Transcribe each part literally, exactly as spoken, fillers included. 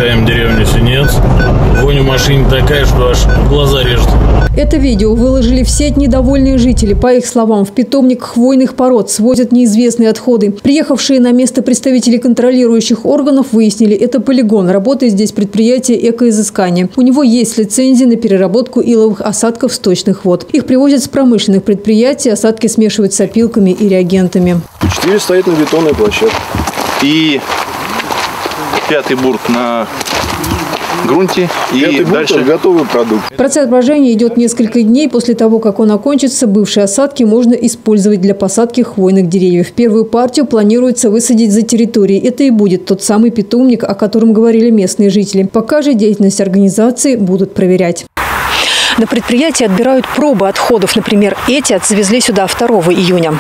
Проезжаем деревню Синец. Вонь в машине такая, что аж глаза режет. Это видео выложили в сеть недовольные жители. По их словам, в питомник хвойных пород свозят неизвестные отходы. Приехавшие на место представители контролирующих органов выяснили, это полигон. Работает здесь предприятие «Экоизыскание». У него есть лицензия на переработку иловых осадков сточных вод. Их привозят с промышленных предприятий, осадки смешивают с опилками и реагентами. Четыре стоят на бетонной площадке. И пятый бурт на грунте, и Пятый дальше бурт – готовый продукт. Процесс брожения идет несколько дней. После того, как он окончится, бывшие осадки можно использовать для посадки хвойных деревьев. Первую партию планируется высадить за территорией. Это и будет тот самый питомник, о котором говорили местные жители. Пока же деятельность организации будут проверять. На предприятии отбирают пробы отходов. Например, эти завезли сюда второго июня.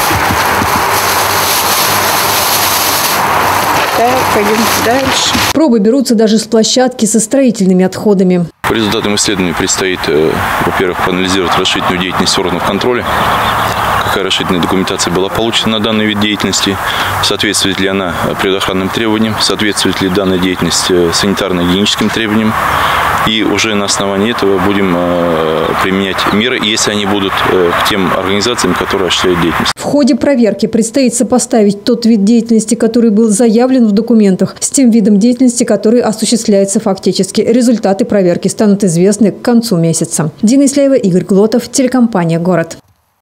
Так, пойдем дальше. Пробы берутся даже с площадки со строительными отходами. по результатам исследований предстоит, во-первых, проанализировать расширительную деятельность органов контроля. Какая расширительная документация была получена на данный вид деятельности, соответствует ли она природоохранным требованиям, соответствует ли данная деятельность санитарно-гигиеническим требованиям. И уже на основании этого будем применять меры, если они будут к тем организациям, которые осуществляют деятельность. В ходе проверки предстоит сопоставить тот вид деятельности, который был заявлен в документах, с тем видом деятельности, который осуществляется фактически. Результаты проверки станут известны к концу месяца. Дина Исляева, Игорь Глотов, телекомпания «Город».